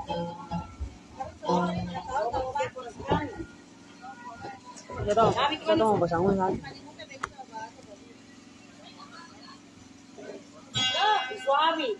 Saya tahu mau pasang kan. Suami.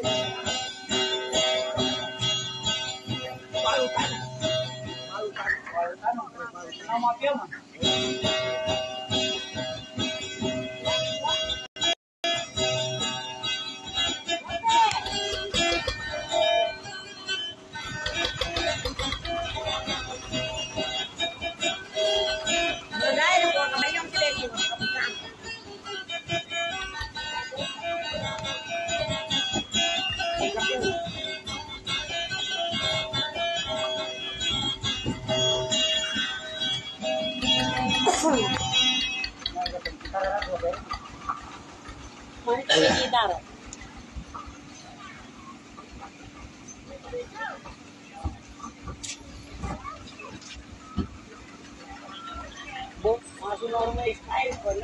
Masih normal style kali.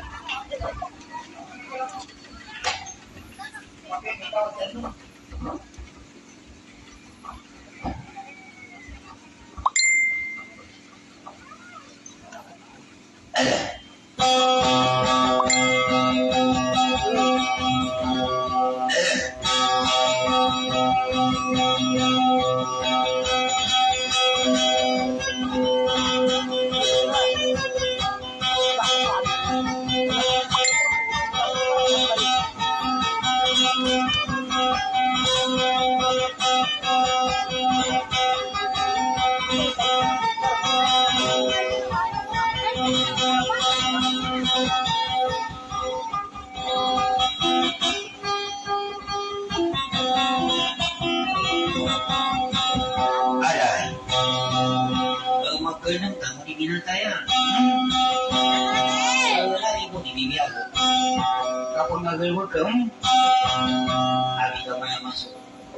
Kapag magal mo ka, abi ka maya masuk.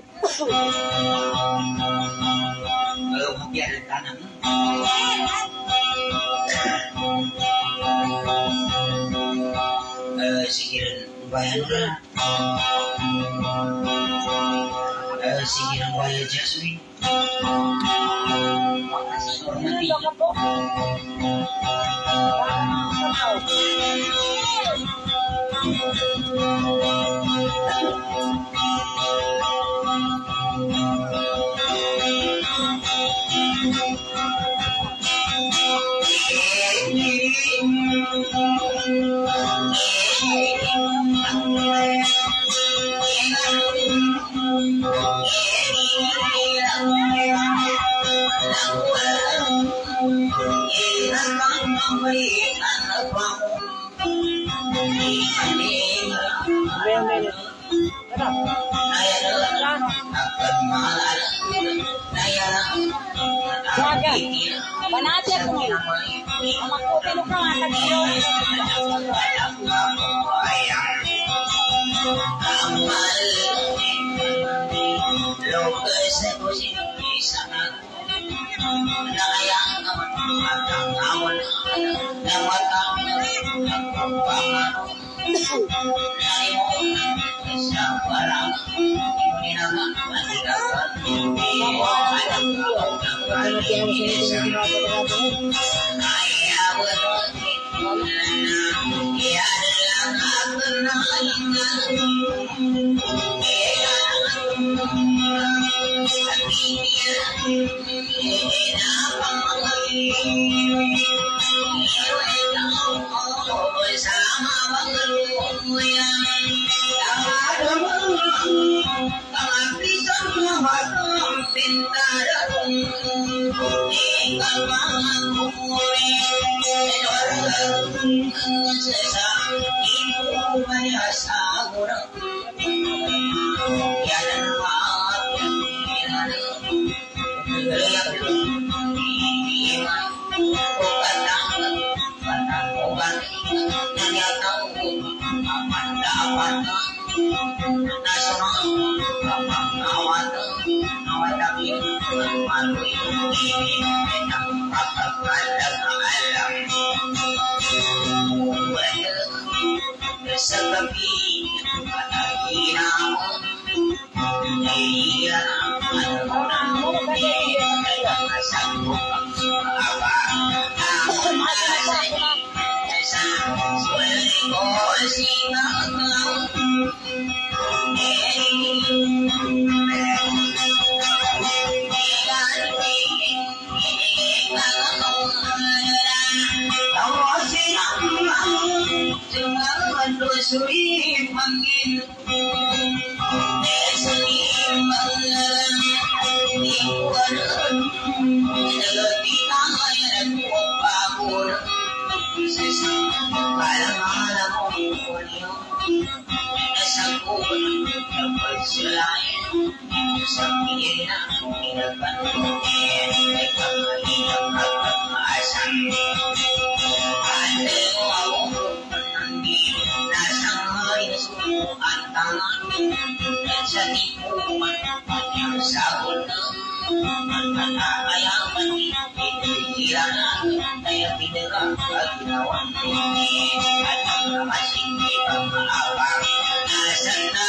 Kalau mabiar di tanam, sikiran bayan lah, sikiran bayan Jasmine. Hormati. Banat ko ngayon. Ang makupilo ka nga sa dito. selain sampirna minakan ekang hilang asam ande mau menandi nasang hari semua antangan jadi umat yang sahuna ayam mati kirana daya pindah kaginawan ayam masih di bawah abang asana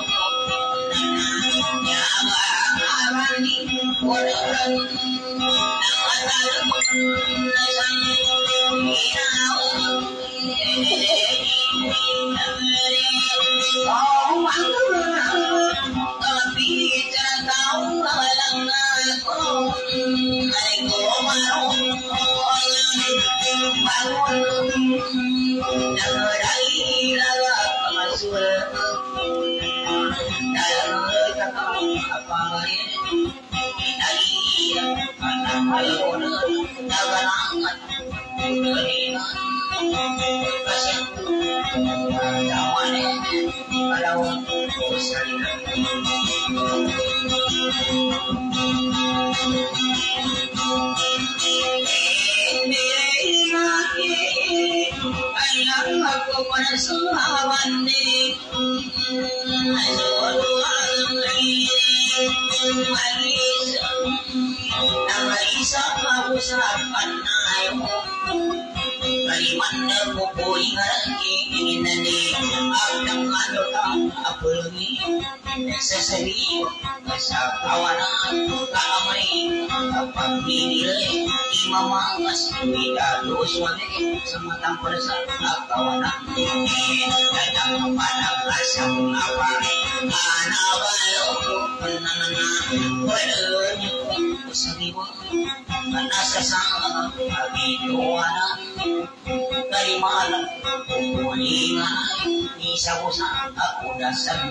sematang perasa kawanan datang kepada asam apa anak bayo penanana berenya usariwa karena sesama abituana dari malam kuninga isa-usa aku dasar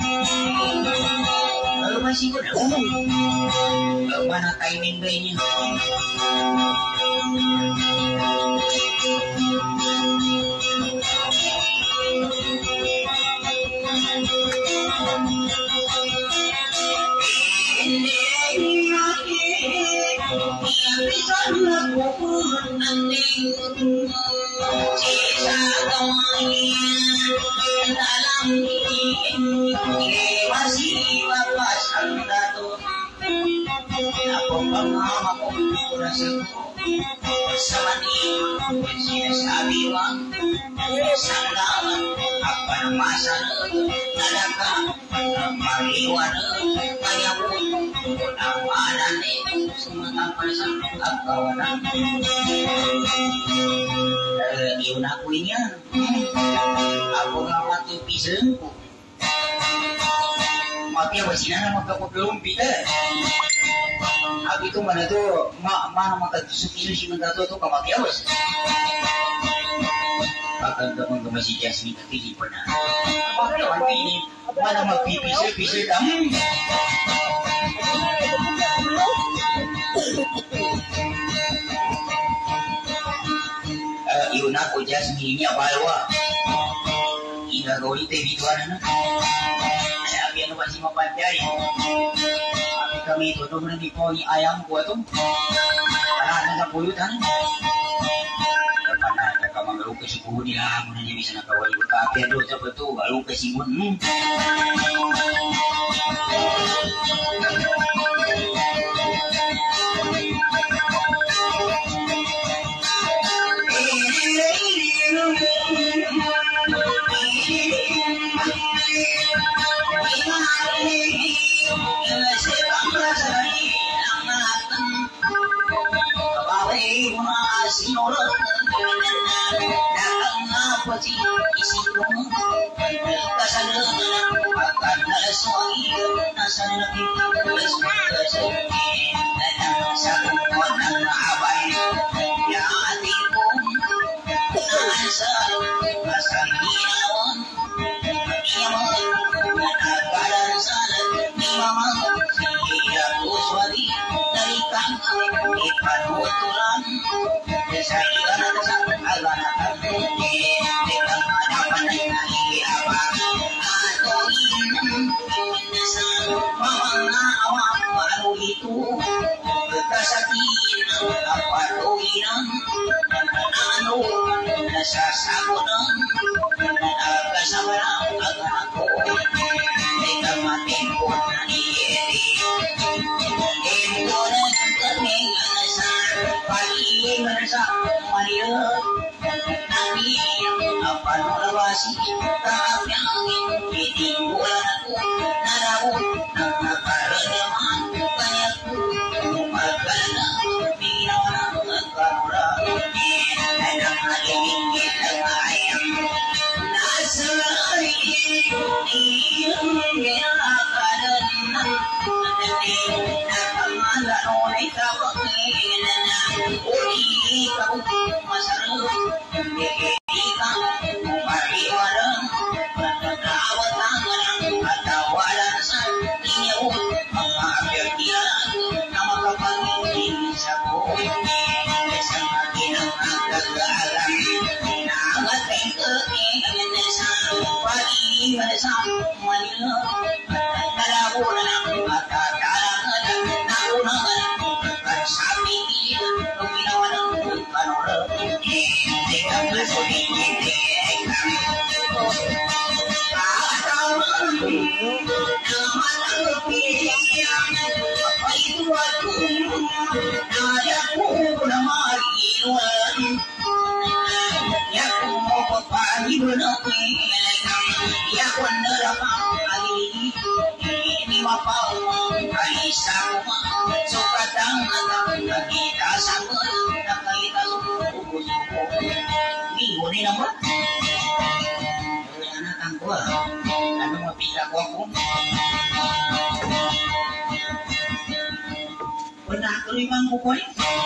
lalu masih udah mana timing kayaknya yun ako niya ako nga matupisan ko mapiawasin na magkakupilumpi abi itu mana tuh mana magkatusupiso si mandato to kamapiawas akan teman masih jasmi ketiji pernah apa nanti ini mana magpipisir kamu yun ako jasmi niya balwa inagawin tayo dito na sabi ano ba si mapantay abi kami ito doon na di po ni ayam ko ito para na pulutan kapag nakamangarong kasi po nila mo na niya bisa nakawali ko kapya doon sa bato galong kasi mo itu kasakinan kapaluinan anu nasasagunan kasabarang agan ako ika matimpun na iyeri ito na kaming anasan pag-iingan sa maliyot ang panulawasi kaapyangin itingulan ako narawot ng nakaranaman kanya ko magkala minaw ng karurang ay nakalingin ang ayam nasa iyong ginakalan ng nakamalaon ay kapakinan na uli ikaw masarap ikaw mariwalang pagkakawat ang katawalan sa inyo mga abiyagyan na makapangingin sa buhay sa makinang kagagalan na agatay kakingan sa pag-iingan sa Manila nalabunan ang matatalangan na unangan sabi niya nung ginawa ng panorama hindi ka masulitin ano mapita ko ako wala ako limang kukoy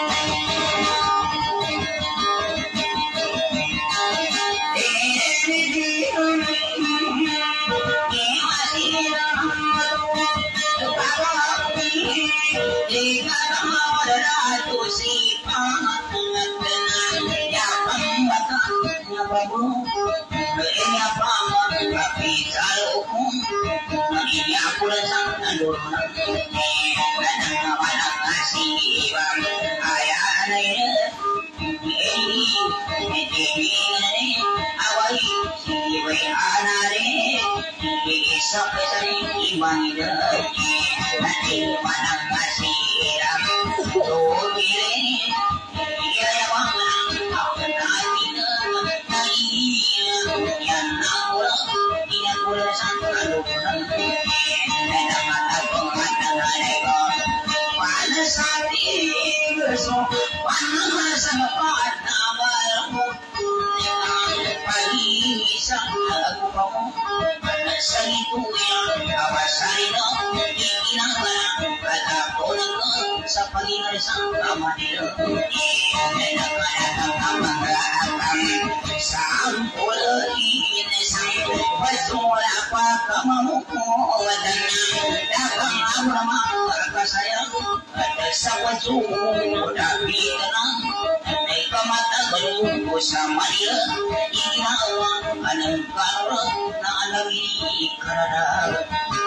sa Manila, iginawa anang karang na alawin karara.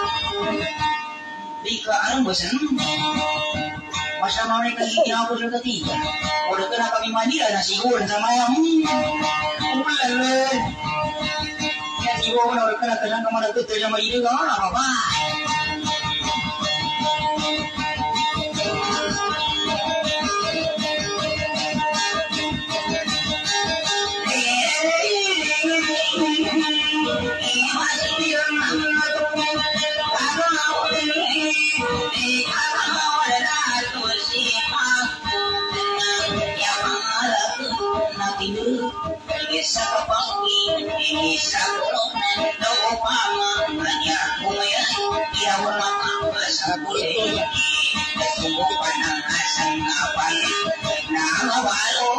Di ka anong basan? Masama rin kagiginawa ko sa katiga. Wala ka na kami Manila na siguro sa mayang. Ulan. Yan siguro na wala ka na kasang kamanagot sa Manila ka nga ba? Sa kapangin, sa kulungan, na upama, kanya kumayan, iyawan mga sa kulay, nagsubukan ang asang napan, na mawalo,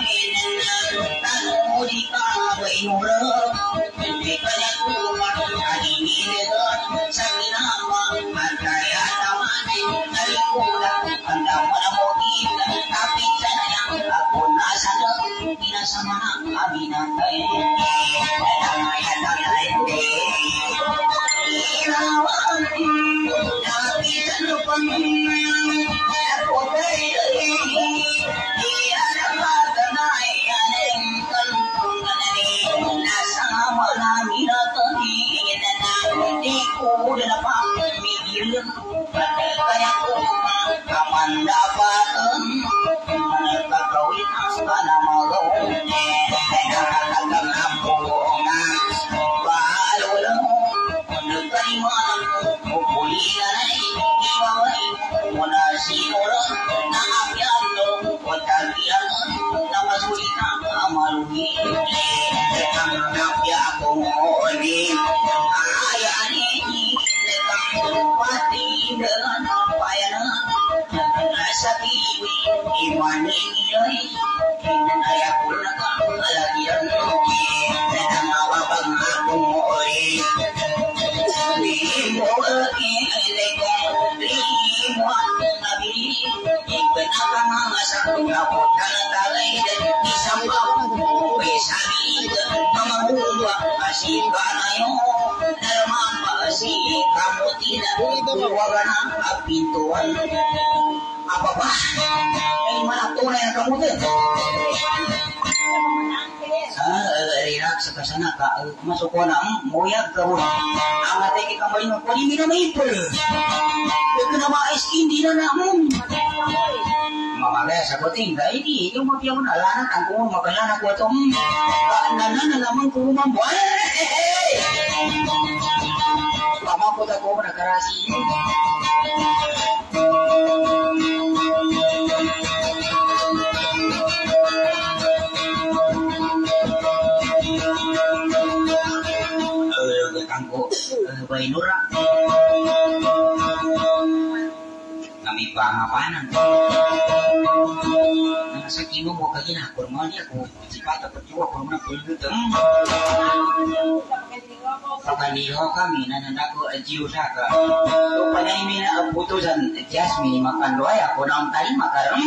tanong di ka bainura, hindi ka na kumang, alinigan, sa ginamang, at kaya naman, nalikulang, ang daman ang mugin, kapit sa nayang, ako nasa lang, pinasama kami ng kayo. Kaya Pintuan apa bah? Yang mana tuh yang kamu tuh? Rirak sekasana ka masuk kona moyag ka mo. Ang ate ki kambali mo pali mina maipol. Kena ma es indi na namun. Mamagay sa kuting dai di yung mapiyaw na lanan ang kumo makalana ko tom. Kaanan na naman ko mambuan. Mama ko ta ko na karasi. Bainura kami pangapanan nasa kino mo kagina kurma niya ko sipata perjuwa kurma pulutang pagaliho kami nanandako ajiu saka panay mina putusan Jasmine makan doa ako naon tali makaram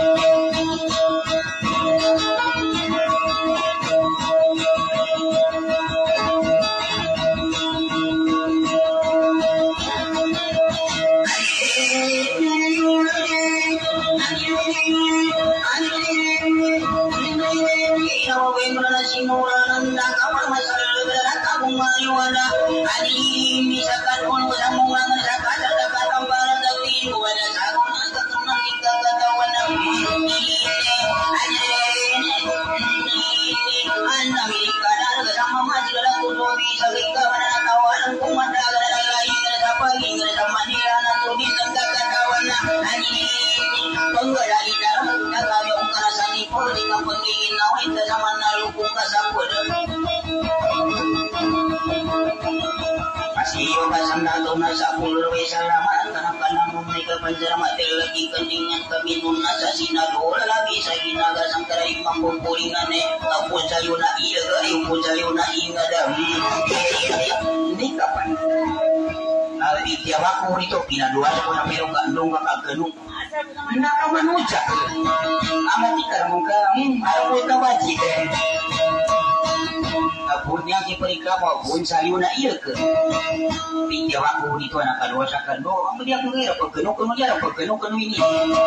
nasa pulur salamat tanahkan namun mereka panjaramat lagi keningan kabinun nasa sinado lagi sa ginagasang taray pampupulingan tapos sayo na iya gayo po sayo na ingadam hindi kapan tiap ako rito pinaduan ko na pero gandong kakaganong nakamanuja amatikar mo ka araw ka wajib Apunnya si perikrama pun sayo na iya ke. Tiga waktu itu anak kedua sakan do, kamu dia mengira pegenu dia pegenu ini.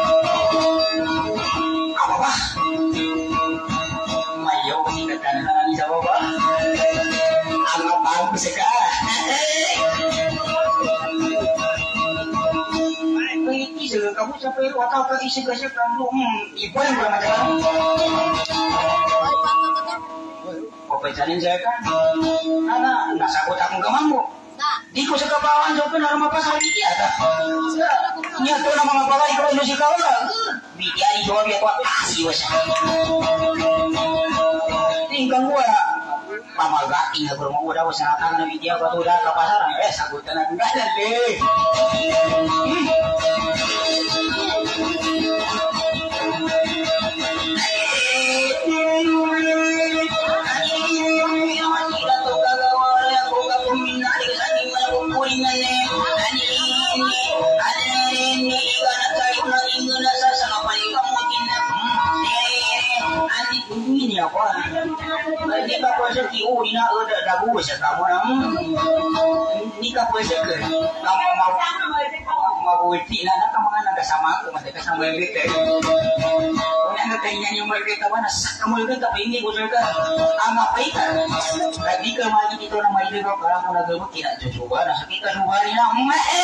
Apa bah? Mayo si katanan ni sama bah. Anggap aku sekarang. Ini kamu sampai wakau ke isi gasnya kamu ibu yang bermacam. Pecanin saya kan, anak nasa ko takong kamambo. Di ko sa kabawan so pinarama pa sa media ta. Nya to na mga balay ko no si kawala. Media di jowa biya ko kasi wasa. Tingkang ko pamagati nga kurmo udah wasa na media ko to da ka pasaran sagutan na ngalan le. apa? Ini ka puasa kiu dina ada dagu sa kamu nam. Ini ka puasa ke. Kamu mau uti na kamu kan sama aku masih sama yang gitu. Orang katanya yang mereka mana kamu itu tak ini gua juga. Ama apa itu? Tadi kemarin itu nama itu kalau mau lagi tidak coba. Nah kita coba ni lah.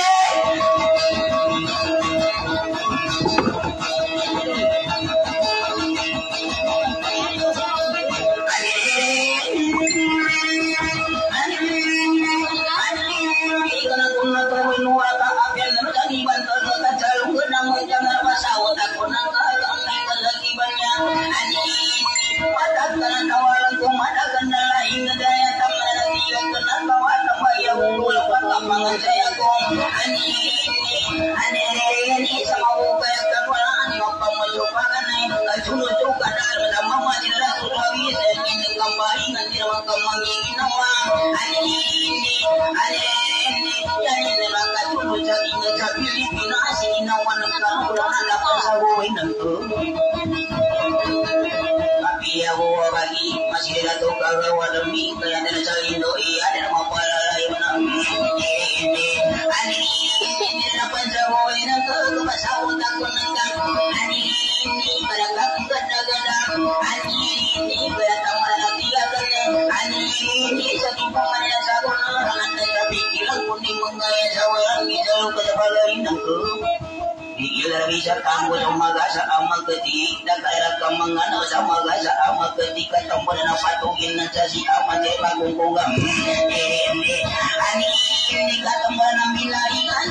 Tapi ya bawa bagi masih ada tu kalau ada mi kaya ada cari doi ada apa lain ini ani apa jauh ini ke pasau tak kunang ani ini berangkat gada-gada ani ini berataman tiga gada ani ini satu pemanya saruna anda tapi kilang kuning menggaya sawaran kita ke balain ke Ilah bisa kamu sama gasa amal ketik dan kaya kemangana sama gasa amal ketika tombol na patungin na sa si amal de pagungkungan ani ini katombol na milaikan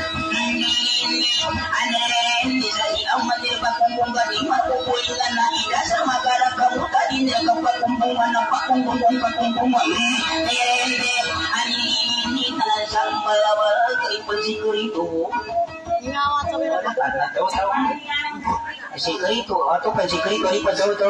ani sa si amal de pagungkungan di makukuilan na ida sama gara kamu tadi na kapagungkungan na pagungkungan ani ini tanah sambal awal keipensikur itu si kerito atau kan si kerito di pasal itu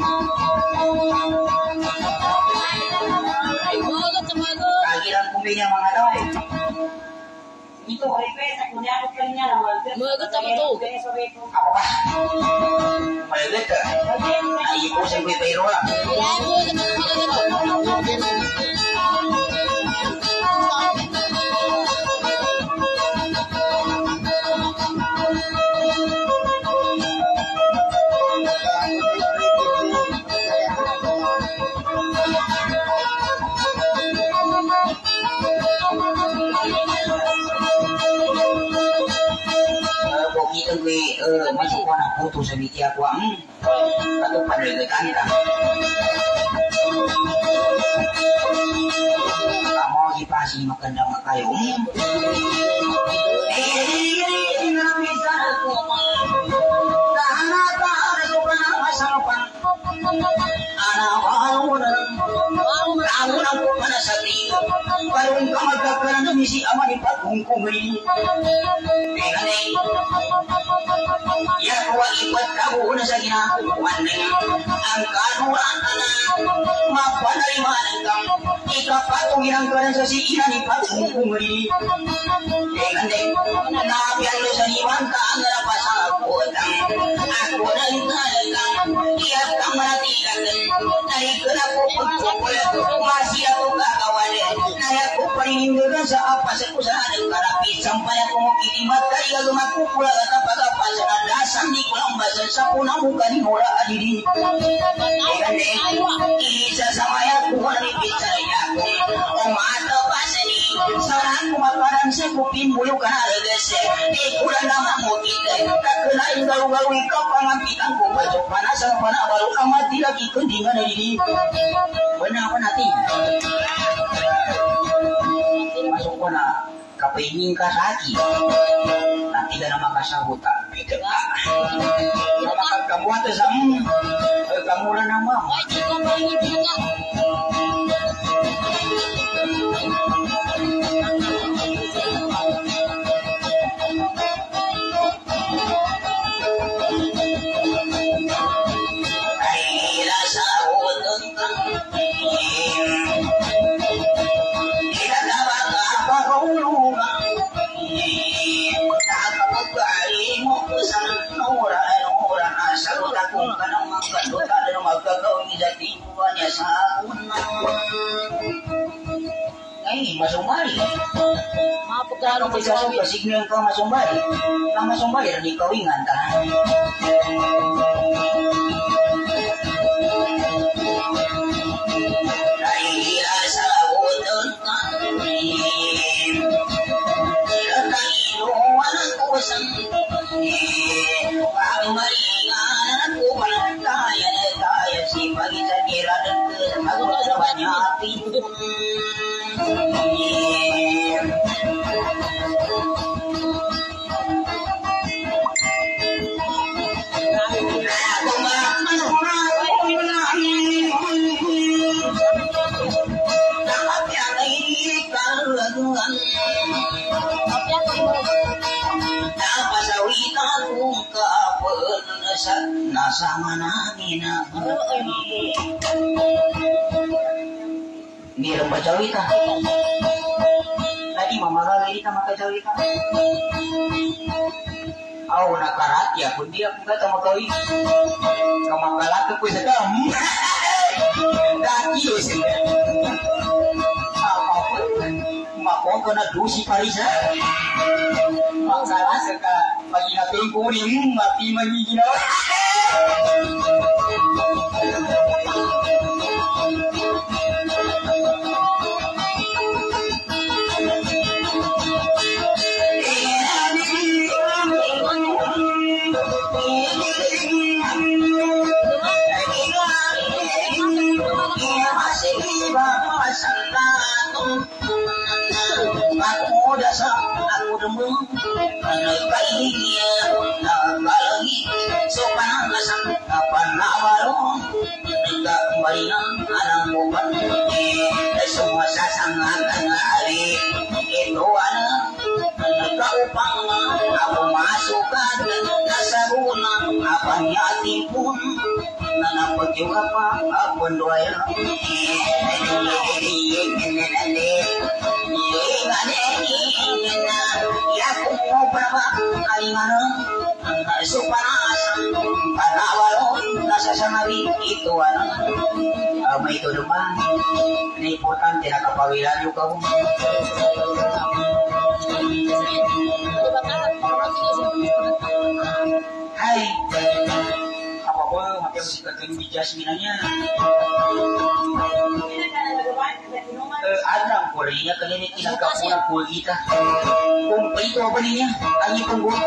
agiran kumbingnya mga daw itu oripesa kunya ko kanya na mga tama to ako ba malit ka ay po sa kuy pero la masuk ko na puto sa biti ako ato panagatan ka kamu ipasi maganda kayo bisa ako kahanap ako ka na masapan kamu na po panasati parang kamagkakaran na misi ama ni pagkungkungri ya kuwa ipat kamu na sa ginakuan ang kanuran na mapanalimanan kang ikapatungin ang karan sa siina ni pagkungkungri nabiyan mo sa iwan ka ang napasakot ako na inalagang iyak kang manatigan naikala ko pagkukul masih ako kakawan naya ko panindugan sa apas ako sa anong karapit sampay ako makitimat kaya lumakukula at napagapas sa nadasan di ko lang basan sa punang muka ni Hora Adiri isa sa maya ko ni Pizaraya umata pa sa ni sarahan kumaparan sa kupin buyo ka na regrese di kulang naman mo kita kakalain garu-garu ikaw pangampitan ko ba so panasang panawalo ka mati lagi kundingan na dili wala ko natin masuk ko na kapingin ka sa akin nanti ka na makasagutan ito ka makakabuhat sa kamura naman Saluda kung kanang magkalutan ng magkagawin jati masumbari. Mapagkano Kung isa sa kasignan ka masumbari, na masumbari rin ikaw ingan ta. Dahil sa udon kami, kailuan ko sa pagmalingan ko kaya si pag-isakira ako sa banyati. Nasa manangin na hindi rin pajawi ka lagi mamagagay ka makajawi ka aw nakaratya kundi ako ka tamagawi kamakalaka ko sa kam daki yun makon ko na dusi parisa makalasa ka pag-inapin ko rin mati magiginaw aku dasar aku demung kainya nakalagi sopan lasang apa nawaro enggak marinan anang bukan semua sasangan hari itu ana upang aku masukkan nasaruna apa nyati pun nanapag yung apa apon doya itu may ito naman na importante na kapawilan yung kawang hai apa po hampir sikat yung Jasmine-nya adang ko rin niya kanina kinagkapunang po kita kumpleto ba niya ang ipong buwan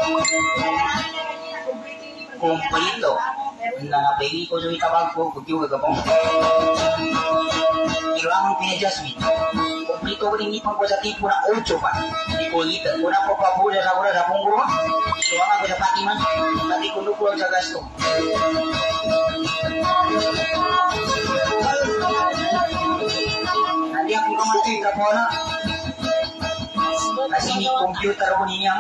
kumpleto nanapili ko yung itabag ko kukiwa ka pong kailangan pina Jasmine kumpleto ba rin ipang ko sa tipo na 8 pa di ko kita una po pa po sa oras sa pong buwan kailangan ko sa patiman nanti ko nukulang sa gasto nanti ako kamatay ka po na kasi ni computer ko niya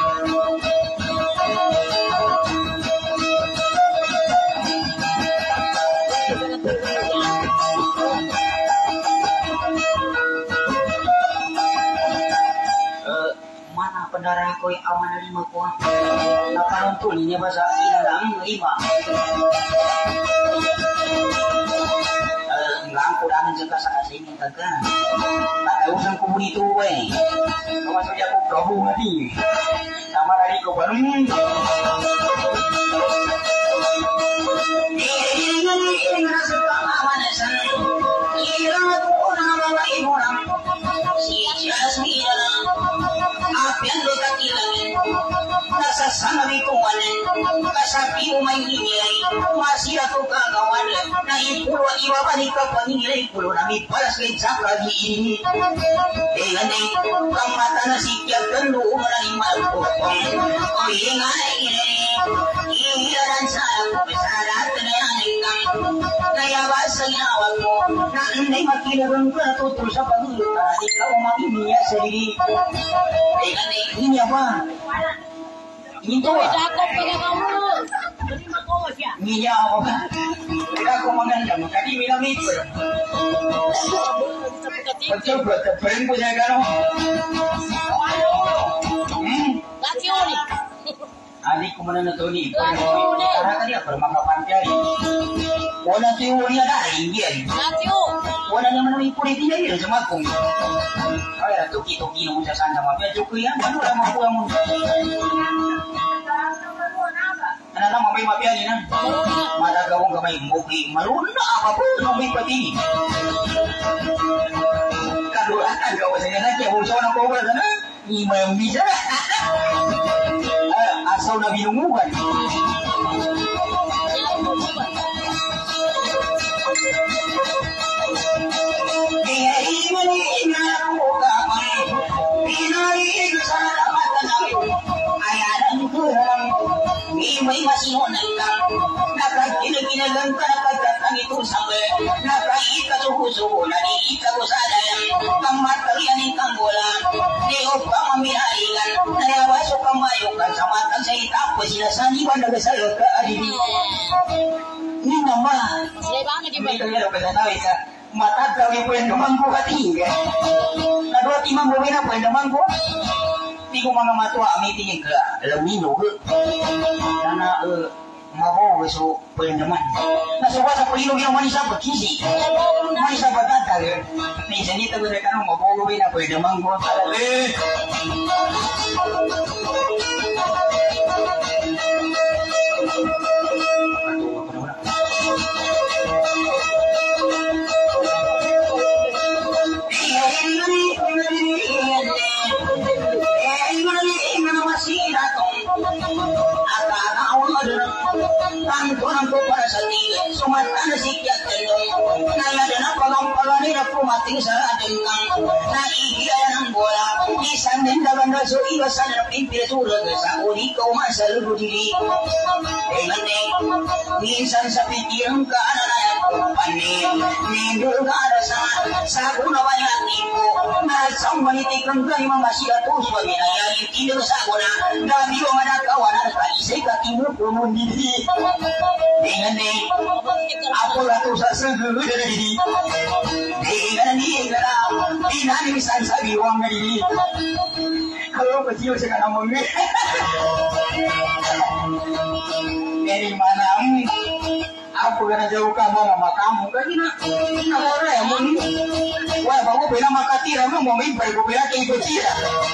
mana pendara ko yung awan na lima ko napanuntul niya ba sa inalang 5 lang ko namin sa kasakasing ng taga nakausan ko bonito eh kamasok niya ko kabu hati sama dari ko ba si Jasmine apian lo kakilangin nasa sanabi ko wanin kasabi mo may hingay masih ako kagawan na ipulo iwa balik ka paningilay pulo namin palas kay sakagi ini ganay kamata na sikya kanu umaring malpukong o ingay ihiran sa ako besarat na yan kaya ba sa ginawag mo na hindi makilagang ko natutol sa pagluta ikaw mamimiya sa diri ganay niya ba Ito ah. Niya ako ka. Kaya ako maganda. Magkadi minamit ko. Pagkabot, parin ko siya gano'n. Laki ulit. Adik ko muna na ito ni. Para ka niya, para makapantyay. Wala teori na rin. Natyo. Wala naman namin puliti na rin sa magkong. Kaya tuki-tuki nung sa sana mapya. Tuki yan, ano lang makuha mo. Ano lang mabay mapya niya na. Matagawang kamay muki. Marunong na apa po nung may pati. Kadulatan ka ko sa kanya. Kaya usaw na ko wala na. Ima yung bisa. Asaw na binungugan. May masinunan ka, nakaginagang ka nakagkatang ito sabi, nakaikasuhusuho, naniikagusadayan, kang matalianin kang bola, di o pa mamihaingan, nayawaso kang mayukan sa matang sa itapos sila sa niwan nagasalot ka, adili. Ini nama, hindi ka nila kasanawi sa matagaw yung pwede manggo katingga. Nadua timang gawin na pwede manggo. Di ko mga matua amitin yung lamino karena mabawa so pendaman nasuwa sa pulino yung manisa pagkisi manisa pagkakal minsan ito ko na mabawa na pendaman ko Tantunan ko para sa tiyo, sumatan na sikyat telong, nayada na pagang-pagani na pumating sa ating kang, naigila ng bola, isang nindagan na so iwasan na pimpirasulag sa uli ko masalubo dili. Minsan sa pitirang ka na panin, nindul ka na sa gunawan natin ko, nasang manitik ng gani mga sigatuswa, minayayin tinil sa guna, dami ko manakawanan ka, isay ka tinupunon dili. Dengan ni, aku ratu sasenggu dari diri. Dengan ni, kalau ini misal sabi wang dari diri. Kalau kecil sekarang mungkin. Dari mana? Aku kena jauh kamu sama kamu kan ini. Nak orang yang mungkin. Wah, bawa bela makati ramai mau main baik bela kayak kecil.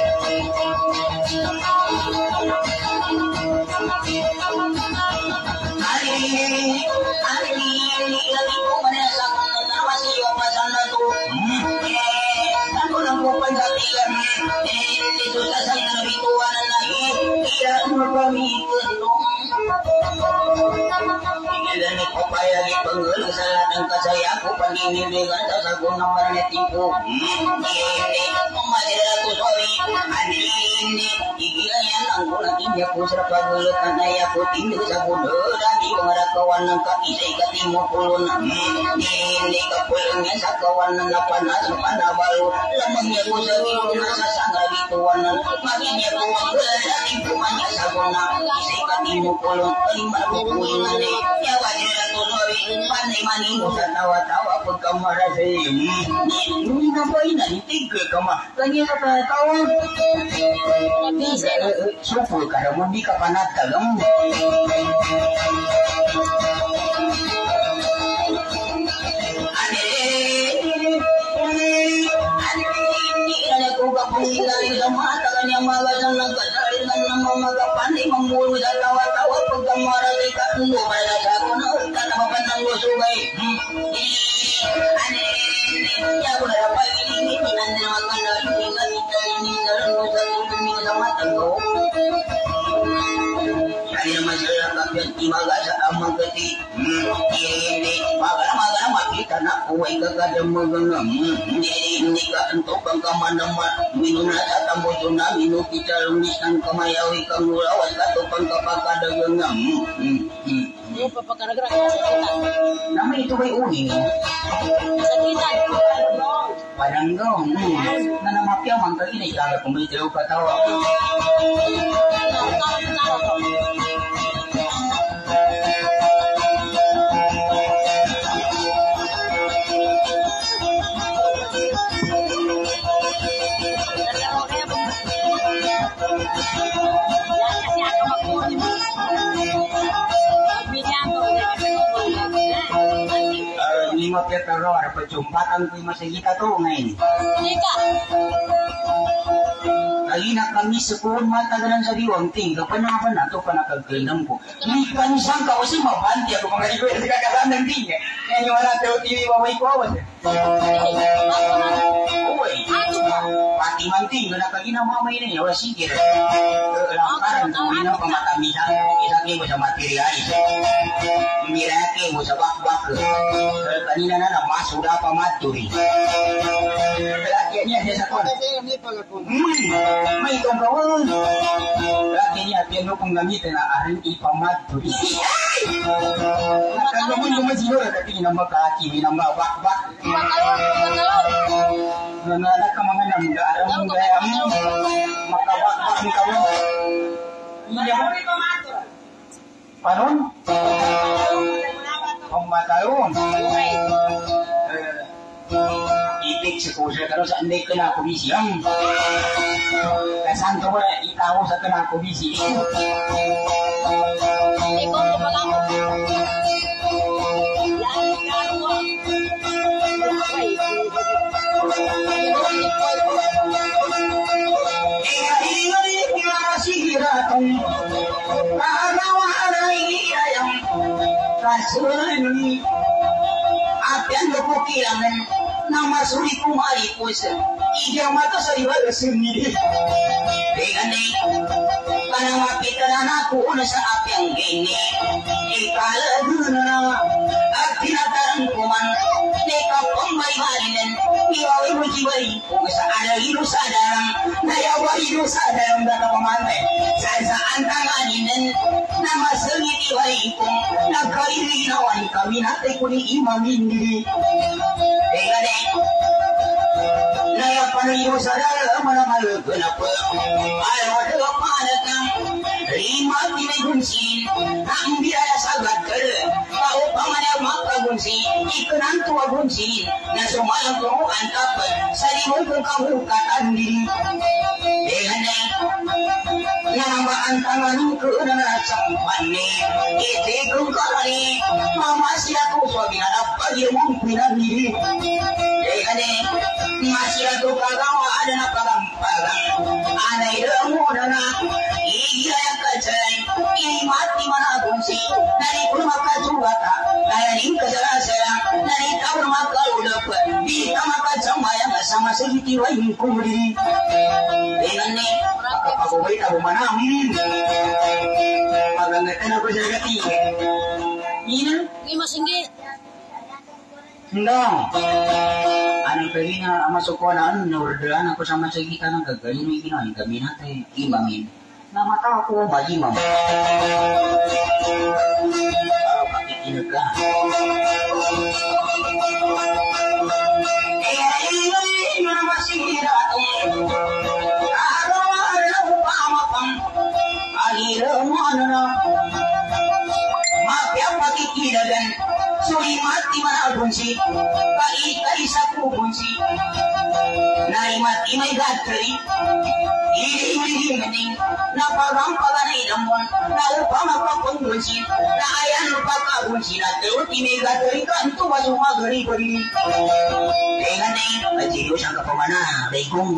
Upaya pengeluh salah dan kasaya aku pangini dengan dasar guna marnetimpu. Ini pemadera tu sorry, ini igila yang angguna tinja ku serapa gelut anaya ku tinju sabudo dan di pengarah kawan nangka isai katimu pulun. Ini kapulungnya sakawan napanas pada balu lemahnya ku segitu nasa sangga bituanan maginya ku menggela timpumannya sabuna isai katimu pulun lima puluhan ya wajib tu sorry pandai mani musa tawa-tawa pagkamara saya ini ngapain nanti ke kamar kanya kata tahu sufu kada mundi kapanat kalam Imaga amang keti ini magana makita na uway kagadam magana ini ka entok kang kamanaman minuna sa tamboto na minu kita lumisan kamayawi kang ulawan kato pang kapakadagangam Yung papakaragra sa nama itu may uni sakitan pananggong nanamapya man ka ini kala kumitilaw katawa mapya pero ada perjumpaan ko masih kita tuh ngayon. Hindi ka. Lagi na kami sekolah mata dengan sa diwang tinggal panapan na to panakagkinam ko. Hindi ka nisang ka kasi mabanti ako mga ito sa kakasanan din niya. Kaya yung wala tayo TV mamay ko awas. Uy, pati manting na kaginamamay na niya wala sigir. Lantaran kung ina pamatamisan, ilagay mo sa materialis. Mirake mo sa bakbak. Kanina na masuda pa maturi. Lagi niya siya sa kon. May itong gawin. Lagi niya piano kong gamitin na aring ipamaturi. Nakagamon yung masinura kasi na makakimi na mabakbak. Nanganak ka mga namgarang mong gayam. Makabakbak ni kawin. Iya mo? Panon? Pamatalon. Itik si Kusa pero sa anday ka na kubisi ang kasanto ko na itawo sa ka na kubisi. Kasulani apian kepikiran nama suri kumari pus iya mata sariwara sendiri dengan karena mapitan anakku nasa apian gini ikala duna atina tarang kuman neka pembari-barinan iwawi mujiwari kumasa ada hiru sadarang nayawa hiru sadarang data pemantai sasaan tanganinan nama sengiti warikum nakairi nawan kami natai kuni imamin diri dengan naya panayo sadara manamayo kenapa ayo ada panakang lima tinay gunsin ang biaya sagat ker kau pamanya maka gunsin ikanan tua gunsin na sumayang kong antap salimong kong kahukatan diri dengan nambaan tangan ko na nasang iti kong karani mama sila ko so ginanapag yung pinanili dengan masih aku kagawa ada na pagampagang anay mo na iya yang kacay mati mana gunsi nari pun makasuwata nayaning kasarasara nari tawar makaulap di tamaka samayang sama segitiwa yung kumuli dengan pagkapagubay na bumanamin pagangatan ako sa gati ina masinggi no anong pwede nga masukuan naurdahan ako sama sa kita ng gagaling may ginahin kami natin imamin na mata ako magimam pakikinig ka yun na masira araw-araw pamakang ahiraw mo na mapya pakikilagan suri mati mana gunsi kai sa gunsi nai mati mai gatri ini na parang paganay damon na upama pa gunsi na ayan pa ka gunsi na tuti mai gatri kan tu basu magari bari dengan ni ajiyo sang kapamana baikong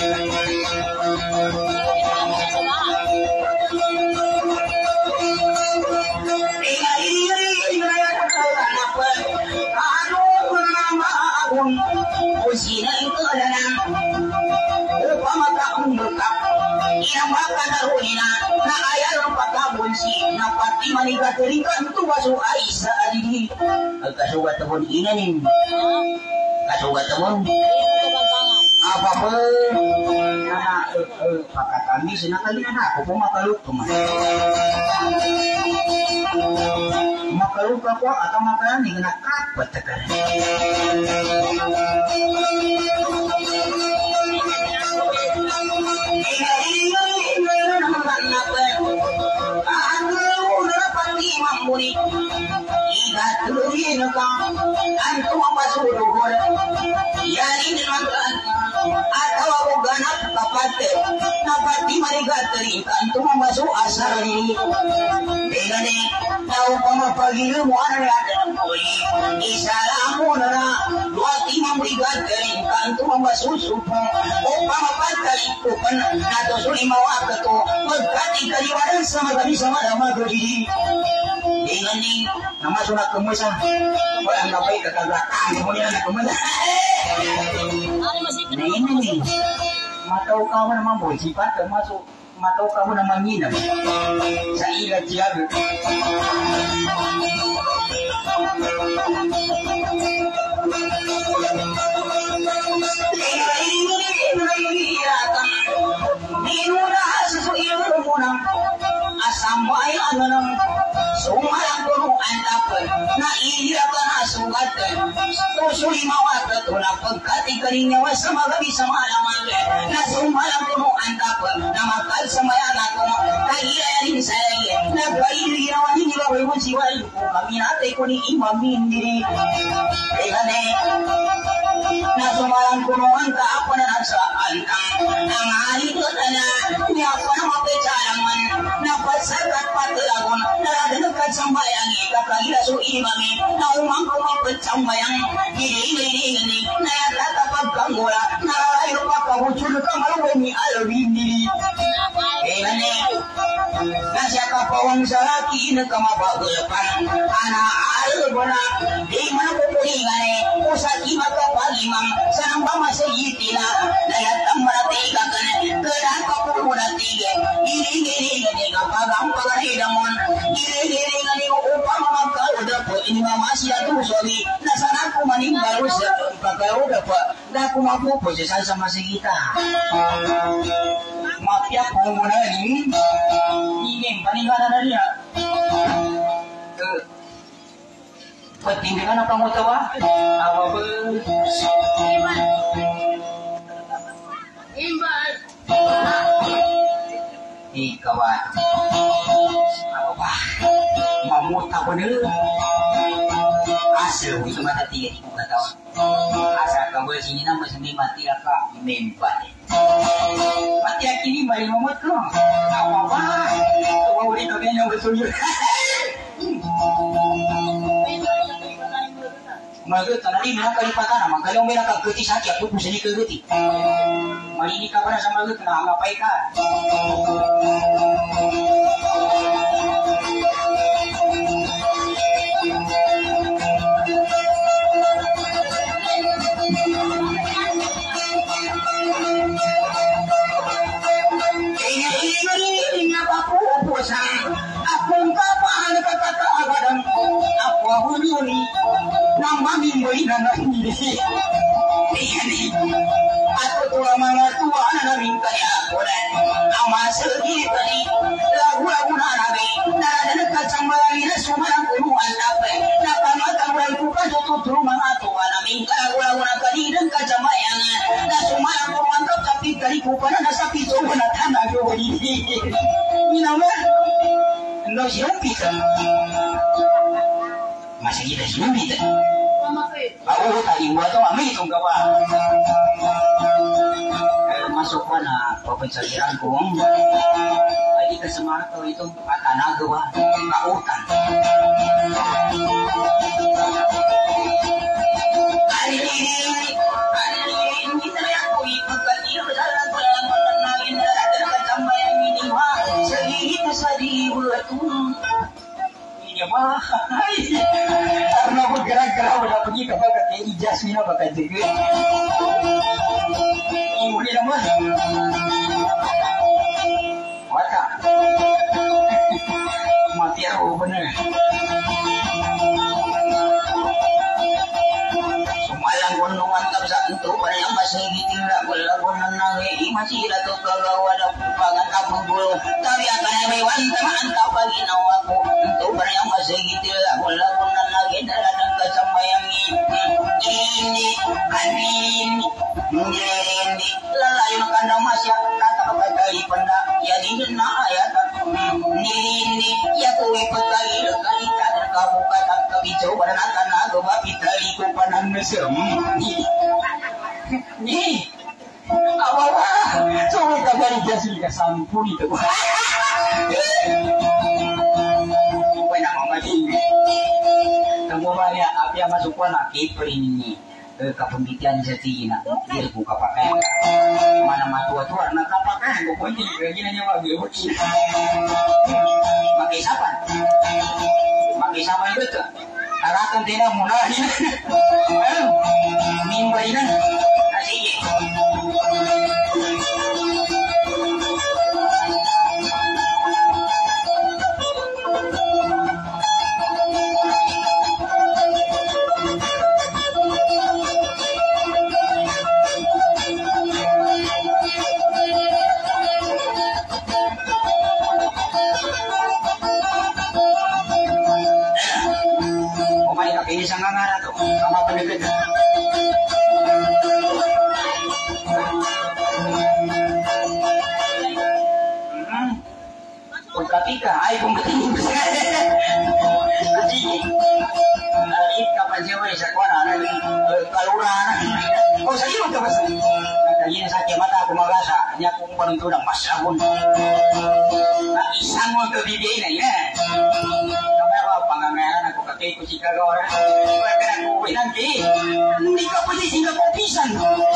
Kusina itu adalah upama kaung bekap ina maka darulina na ayar pakabun si na pati manigaturikan tu basu aisa adini kasugat tabon ina nin kasugat tabon apa pun na pakatami sinakali na ako pumakaluk tuman makaluk ako atau makalani na kapat takar antum apa suruh yani dengan atau ganap kapat na pati marigatri kanto masuk asal ini dengan tahu pamapagil mo ano natin ko isalamu na luati marigatri kanto masusupo o pamapatali ko pan nato suli mawaka to magkati kaliwanan sa magani sa magagari dengan ni nama sunat kemusa orang ngapai kekagakang kemudian kemudian nah ini nih matau kamu nama boy sifat termasuk matau kamu nama nginam sa ilat siya sampai anam sumalang kuno antapun na iya kana sugat to suli mawat to na pagkati kaninya wasama gabi sama naman na sumalang kuno antapun na makal samaya na ko kaya rin saya na kaili ginawa ni baboy mo siwal ko kami natin ko ni imamin diri ehane na sumalang kuno anta apa na sa antang ang ari ko na niya ko na mapechalaman na pasakat patlagon na sambayang kakakila so imami na umang kumapagsambayang gini na yata pagkangola na ayo pakabuchul kamaluwe ni alwindi ehane na siya kapawang saraki na kamabagulapan ana albona di mana pupulingan usaki makapalimang sanang bamasayiti na yata maratiga kena kapuluna tige gini kapagampag hidamon gini upang magkauda po ini masih atuh suami nasana ko maning baru sa pagkauda po da ko mapupo sa sama kita mafia ko muna ni ingin paningana na niya patinggan apa mo tawa awa ba iman ikawan apa mamuta bener asal itu mata tiga di muka tahun asal kabel sini nama seni mati aka mempat mati akini balik mamut lo apa mau di dogen yang bersujud Maga tanari mina kalipatan nama kalau mereka kageti sakit aku pusing kageti mari ini kabar sama lu kena ngapai ka Aku tua mana tua anak minta ya aku dan amat sedih tadi lagu-lagu nabi dan kacang bayi semua aku antap nak mata lagu kacau tu mana tua anak minta lagu-lagu nakali dan kacang bayang dan semua aku mantap tapi kali ku pada nasapi tu mana tanah tu ini nama no siapa masih kita siapa aku tadi buat tu ami tu kawan masuk mana pencarian uang jadi kesemangat itu akan agak kautan hari ini kita lihat kui pekerja berjalan pelan mengenalin ada sampai yang ini wah sedikit sedih betul ini mah karena bergerak-gerak udah pergi ke bakat ijazahnya bakat juga boleh nama mata mati aku bener semalang gunung mantap satu pada yang masih tidak berlabunan nangi masih datuk kagawa ada pangan kampung bulu tapi akan hewan teman kau bagi nawaku untuk pada yang masih tidak berlabunan lagi dan kesambayang ini ini lalayon kanda masya kata pakai panda ya dinna ayat ini ya kuwi pakai kali kadar kamu kata kabijo baratan nago bapitali ko panang mesem ni awawa so kabari jasi kesampun itu. Kau nak mau mati? Kamu banyak api yang masuk pun nak kiper ini. Kapemitian jati nak dia buka pakai. Mana matua tua nak pakai? Kau pun jadi gini nyawa dia bocil. Makai siapa? Makai siapa itu tu? Arakan tidak mudah ni. Mimba ini kasih. Ini sangat marah tu, sama pendekut. Pagkatika, ay kung batiin ko siya. Kasi, nalit kapan siya mo sa kuwana, kalurahan. O, sa iyo ka ba sa? Nagkagin sa aking mata, kumagasa, niya kung panuntunang masabon. Isang mo ito bibigay na yan. Pangangailan ako kakay ko si Kagora. Wala ka nang uwi nanti. Hindi ka pwede sila kumpisan.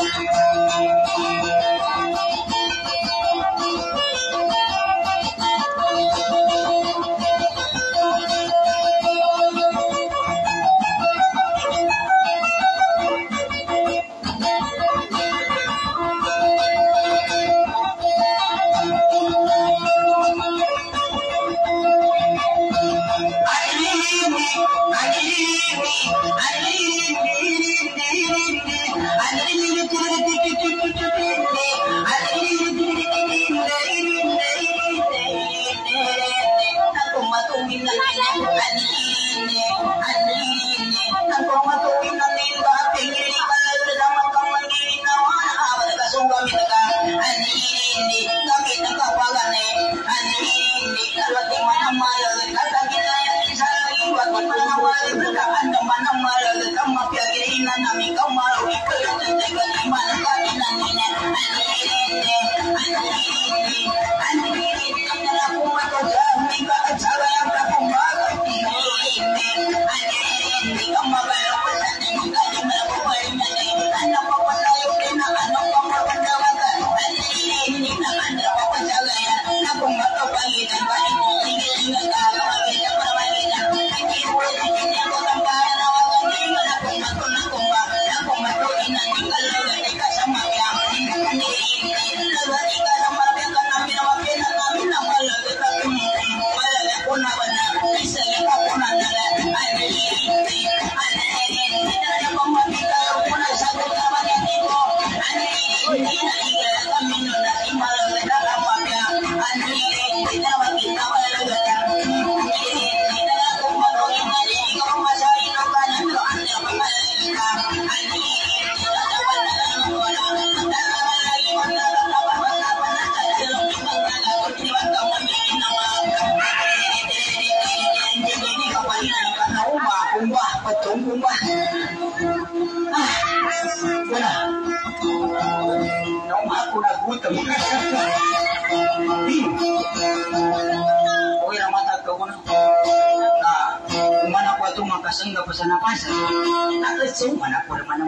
Kasengga pasana pasar, tak lesu mana pun mana.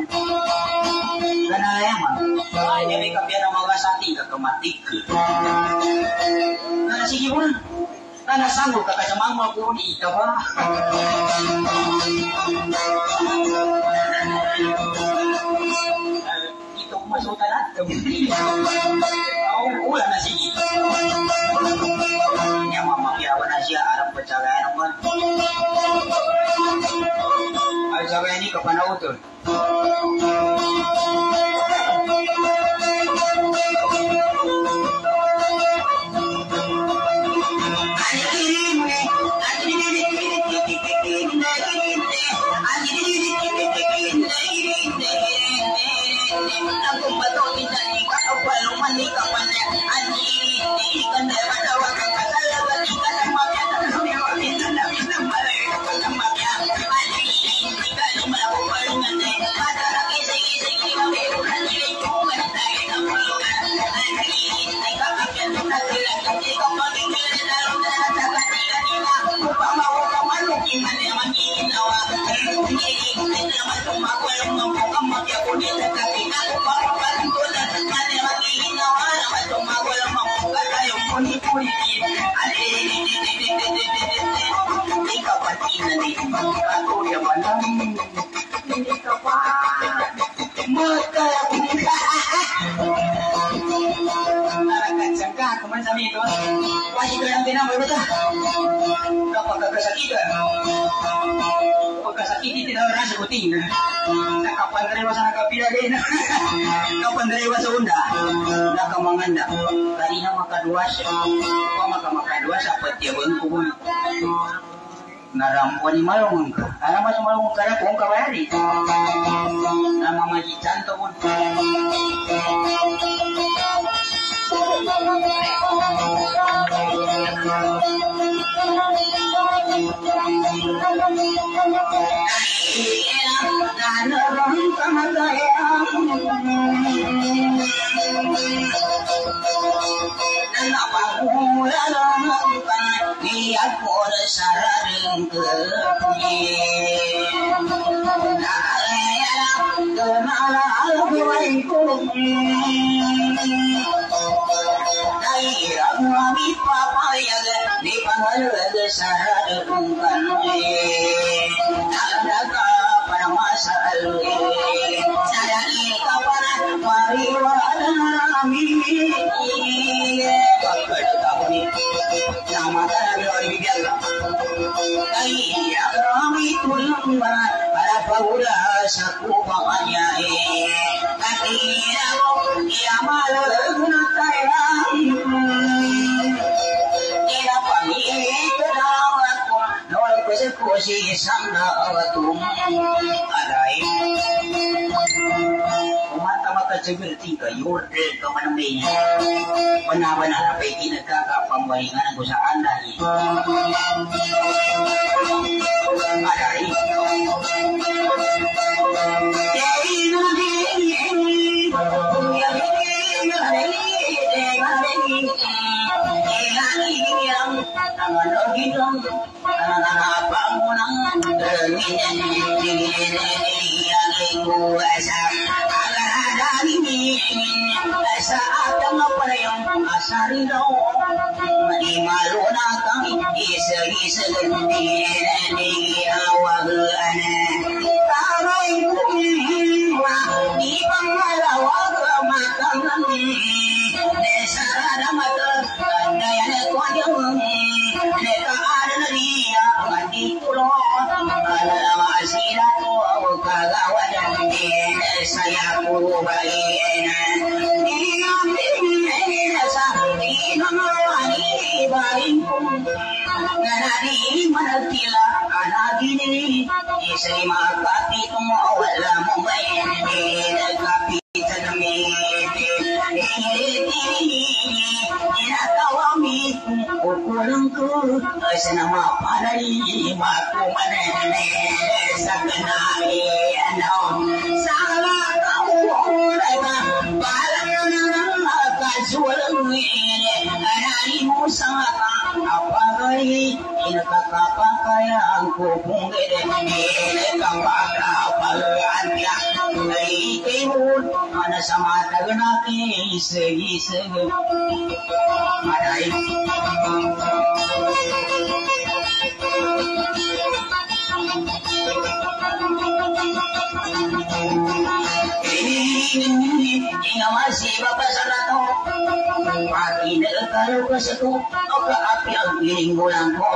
Karena yang mana, jadi kapian nama gasati ke kematiku. Karena si ibu, karena sanggup kakak sama mama pun ikawah. Itu masuk tanah kemudian, ulah nasi. Yang mama piawan nasi Arab percayaan apa? Acara ini kepada utul. Pagkasakiti tidak rasa kuting nakapandarewa sa nakapilagay na nakapandarewa sa unda nakamanganda kanina makaduwas makaduwas apat yabang kubun narampuan ni malungun ka alam mas malungun ka na kung kabayari namamagitan to mo seperti kayu ke mana-mana benar-benar apa yang pembayangan usaha anda ini ada ini saat apa yang asari dong malu nak kami isa di awalan tarai kumma di pangalawa makanan desa mata daya kuanyang neka ada dia di pulau ala asiratu kagawadan saya kubaina Nadi manatila anagini isay makapit mo wala mo may nagkapitan namiti inatawami ukulang ko sa namapanay makumanene sa kanay sala kauulay ka parang nakasulang anani mo sa apagay inakakapakayaan ko kung kapagapalaan niya ay kayo na sa matag na kisig maray masih bapak sana to pagi kalau ke situ oke api ang giling bulan ko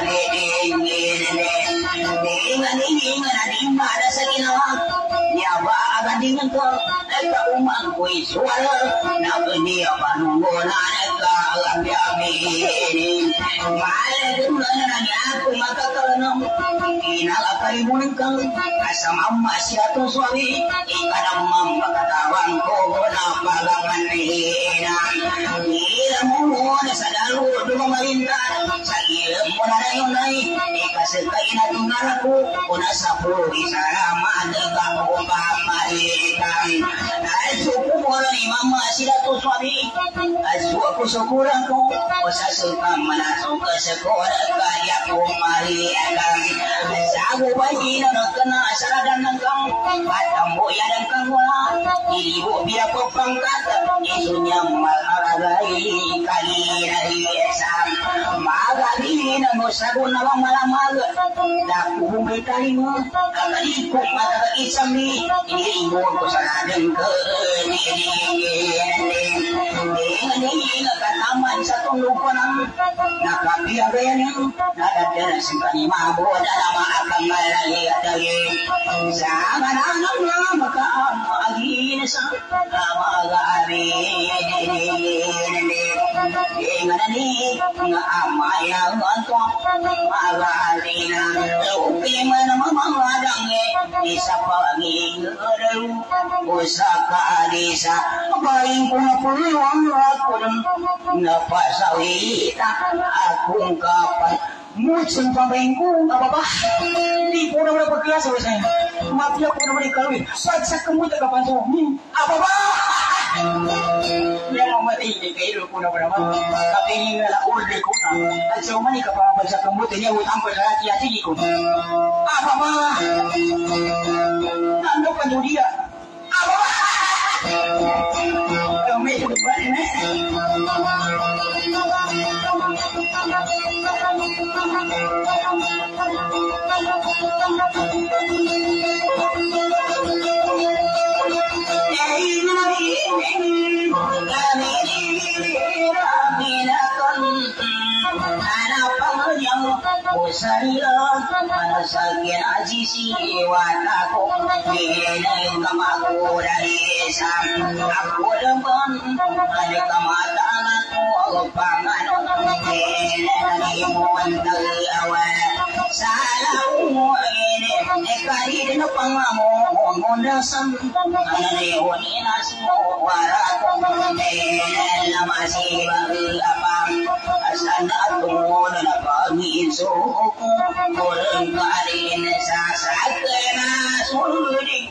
dengan di mana sa ginawa niya ba agad dengan ko nagkaumang ko'y suwala na niya ba nung wala nagkagabi mahal na niya ako magkakalanong inakakalimunan kang kasama siya to suwabi ikanamang magkatawang ko na pagaman nila mo sa dalo dumarintan sa ilang mo na yun ay ikasakay na tunala ko o nasa puri sa raman ka ko pamalitan dahil suko mo ni mama sila to suami aswa ko syukuran ko o sa sultan manasok ka sekolah kaya ko mari akan sago bayi na kena saradan ng kang patambo yan ang kang wala ibu biya ko pangkat isunya malharagay kalinari esam magali na mo sago na lang malamag daku may kalima kakalikot matakaisam ni iibo ko sa radang ka Hindi nakataman sa tulupan ng nakapiyagayan yung nakadalas yung kanimabo na maakang malali at aging sa mananang na makaamagin sa kamag-ari Ingani nga amayang anto mag-ari na okay man mamamadang isa pangingaraw usa ka adisa baing ko na puluang ako napasawita akong kapan mucin pambaing ko apa di po na pagklase sa mafia po na kalwi sa kamu taga panso apa ba ya mo mati ni kayo ko na naman kaping la urde ko na at sa mani ka pa sa kamu niya utang ko sa hati ko apa ba nando pa dia apa ba kami depan ini Sarila manasagyan ajisi wata ko binay kamago dahisa ako laban ani kamatanan ko ang panganon binay mo ang nag-awan salah mo ini kahit na pangamo mondasan ani waninas mo wara ko binay na masibag apang asan atong na pag-iinso Kurang karin sasakna suling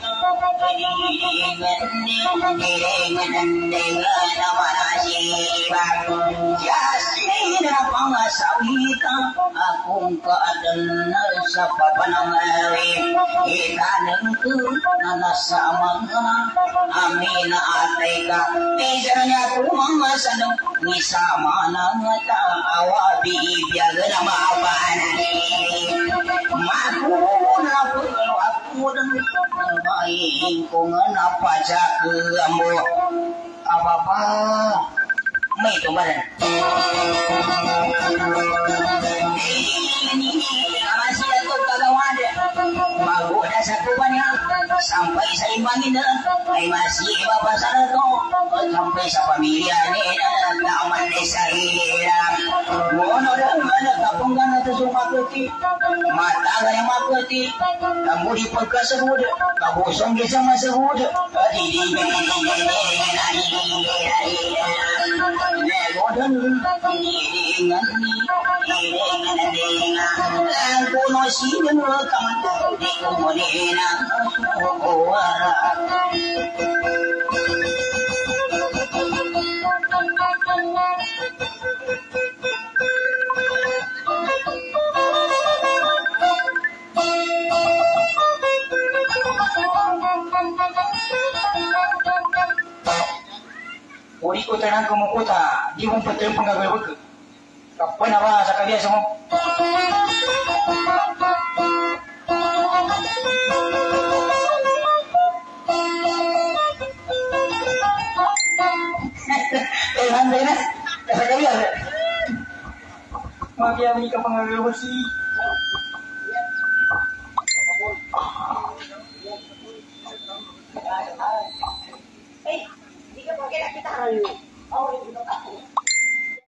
Diringan naman asibang Jasmin na pangasawita Akong kaadana sa papanangawin Itanang ko na nasamang ka Amin na atay ka Isa niya kumangasanong Nisama na nga taawa Bibiyag na maapanan Makuna po ako ng baing ko nga napadyak mo. Apa ba? May tumaran. Masih ako kagawan. Magoda sa kubanya. Sampai sa ibangin na. Ay masih babasara ko. Sampai sa pamilya nila. Naman sa hirap. Mono lang nakapunggan na ito sumakuti. Matagal yung makuti. Kamu di pagkasagod. Kabusong di sa masagod. Legodan iringan ang puno sinang kaman di ko muli na sukuwara. Uri ko tanang kumukuta, di mo patay panggagawag ka. Kapan na ba sa kabiasa mo? Eh, handay na. Sa kabiasa. Magyami ka panggagawag si... Eh, di ka pagkira kita rayo. Oh, hindi ka